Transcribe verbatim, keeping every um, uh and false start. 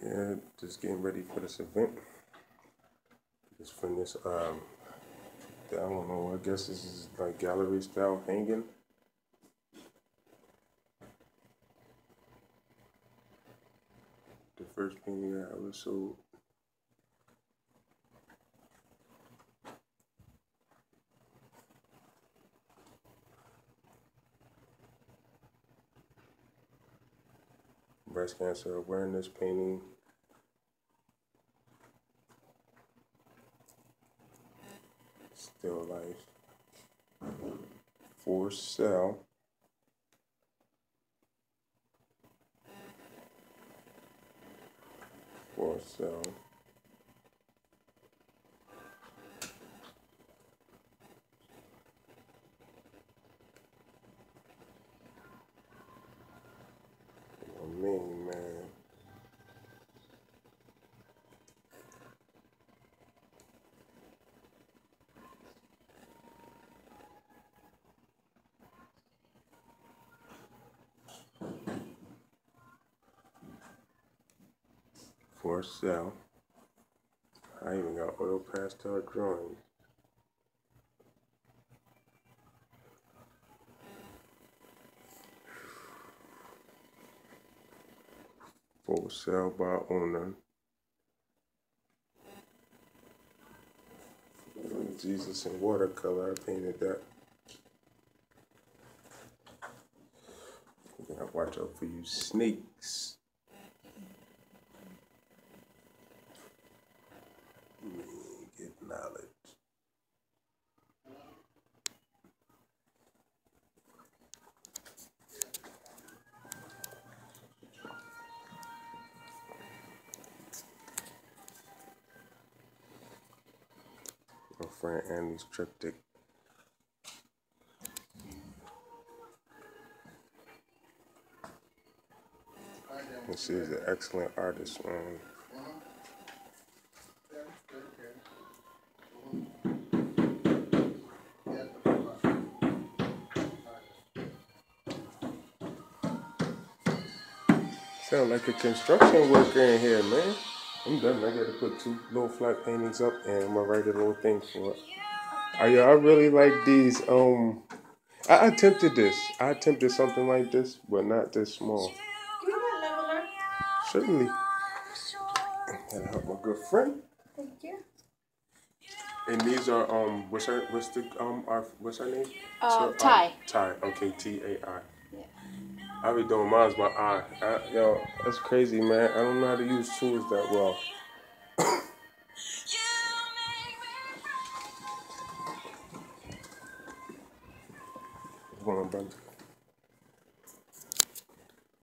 Yeah, just getting ready for this event. Just from this, um, I don't know, I guess this is like gallery style hanging. The first painting I ever sold. Breast cancer awareness painting. Still life. For sale. For sale. Oh man, man. For sale. I even got oil pastel drawings. For sale by owner. Jesus in watercolor, I painted that. You gotta watch out for you snakes. Get knowledge. My friend Annie's triptych. And she is an excellent artist. Um, sound like a construction worker in here, man. I'm done. I gotta put two little flat paintings up and I'm gonna write a little thing for it. Oh, yeah, I really like these. Um, I attempted this. I attempted something like this, but not this small. Give me that leveler. Certainly. Gotta help my good friend. Thank you. And these are um, what's her, what's the um, our, what's her name? Uh, so, Ty. Um, Ty. Okay, T A I. Yeah. I be doing mine's by eye. I, yo, that's crazy, man. I don't know how to use tools that well. Hold on, brother.